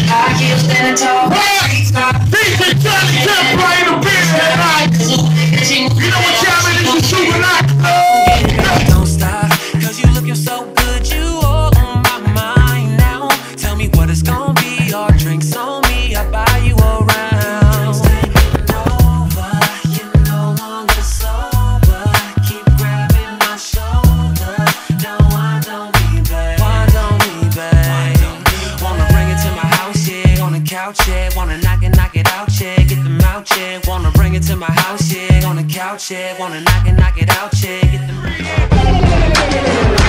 I keep standing tall. DJ Johnny Temple in the building tonight. You know what time it is? You super nice. Don't stop, cause you looking so good. You all on my mind now. Tell me what it's gonna be. All drinks on me, I'll buy you a round. It's taking over, you're no longer sober. Keep grabbing my shoulder. No, why don't we, babe? Why don't we, babe? Wanna bring it to my house, yeah. On the couch, yeah. Wanna knock it out, yeah. Get them out, yeah. Wanna bring it to my house, yeah. On the couch, yeah. Wanna knock it out, yeah. Get them.